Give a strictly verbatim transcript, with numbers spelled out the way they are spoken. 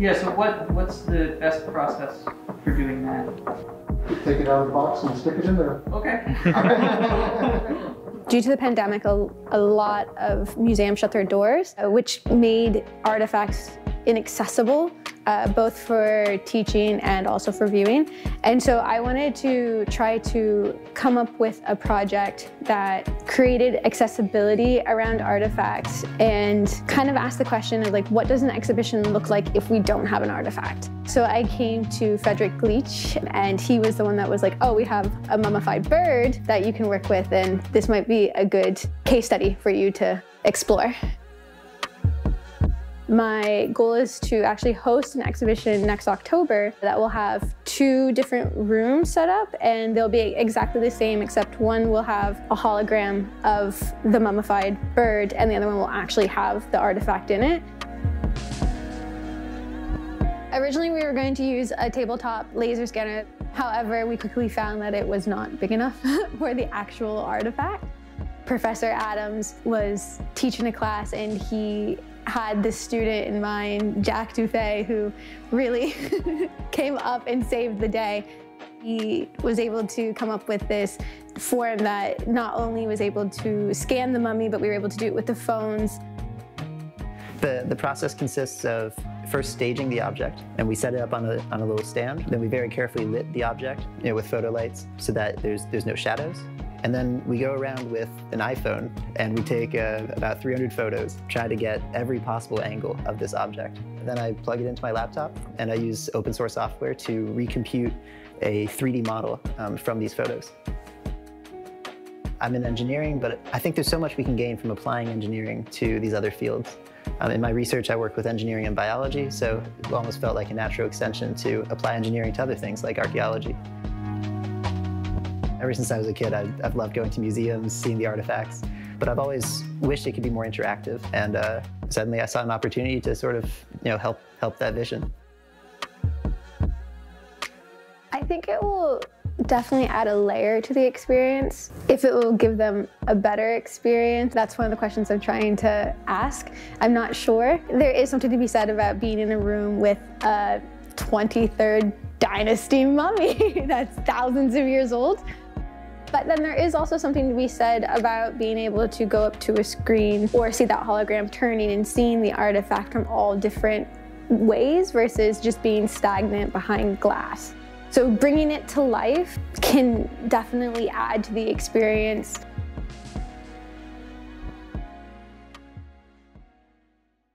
Yeah, so what, what's the best process for doing that? Take it out of the box and stick it in there. Okay. Due to the pandemic, a, a lot of museums shut their doors, uh, which made artifacts inaccessible, uh, both for teaching and also for viewing. And so I wanted to try to come up with a project that created accessibility around artifacts and kind of ask the question of like, what does an exhibition look like if we don't have an artifact? So I came to Frederick Leach, and he was the one that was like, oh, we have a mummified bird that you can work with, and this might be a good case study for you to explore. My goal is to actually host an exhibition next October that will have two different rooms set up, and they'll be exactly the same, except one will have a hologram of the mummified bird, and the other one will actually have the artifact in it. Originally, we were going to use a tabletop laser scanner. However, we quickly found that it was not big enough for the actual artifact. Professor Adams was teaching a class, and he had this student in mind, Jack Defay, who really came up and saved the day. He was able to come up with this form that not only was able to scan the mummy, but we were able to do it with the phones. The, the process consists of first staging the object, and we set it up on a, on a little stand. Then we very carefully lit the object, you know, with photo lights so that there's, there's no shadows. And then we go around with an iPhone and we take uh, about three hundred photos, try to get every possible angle of this object. And then I plug it into my laptop and I use open source software to recompute a three D model um, from these photos. I'm in engineering, but I think there's so much we can gain from applying engineering to these other fields. Um, in my research, I work with engineering and biology, so it almost felt like a natural extension to apply engineering to other things like archaeology. Ever since I was a kid, I've, I've loved going to museums, seeing the artifacts, but I've always wished it could be more interactive, and uh, suddenly I saw an opportunity to sort of, you know, help, help that vision. I think it will definitely add a layer to the experience. If it will give them a better experience, that's one of the questions I'm trying to ask. I'm not sure. There is something to be said about being in a room with a twenty-third dynasty mummy that's thousands of years old. But then there is also something to be said about being able to go up to a screen or see that hologram turning and seeing the artifact from all different ways versus just being stagnant behind glass. So bringing it to life can definitely add to the experience.